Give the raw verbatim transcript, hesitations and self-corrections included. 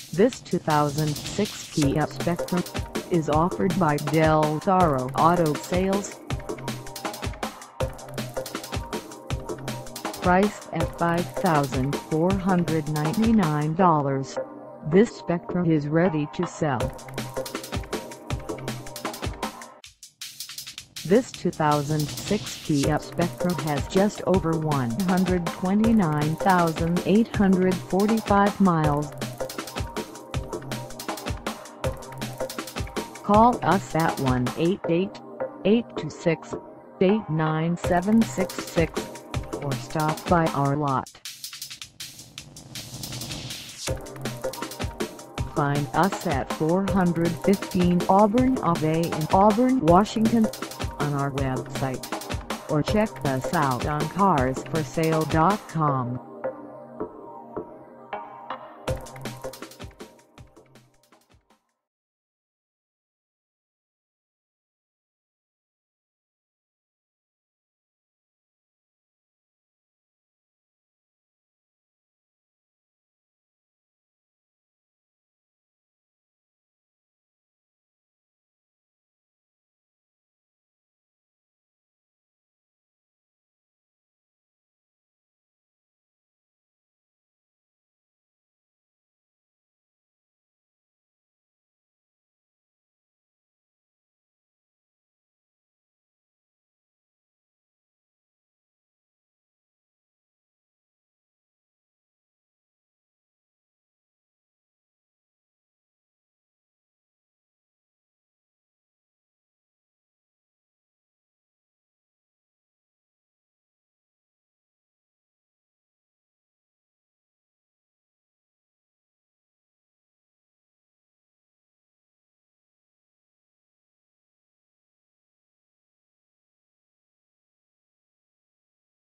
This two thousand six Kia Spectra is offered by Toro Auto Sales. Priced at five thousand four hundred ninety-nine dollars, this Spectra is ready to sell. This two thousand six Kia Spectra has just over one hundred twenty-nine thousand eight hundred forty-five miles. Call us at one eight eight, eight two six, eight nine seven six six or stop by our lot. Find us at four fifteen Auburn Ave in Auburn, Washington, on our website, or check us out on cars for sale dot com.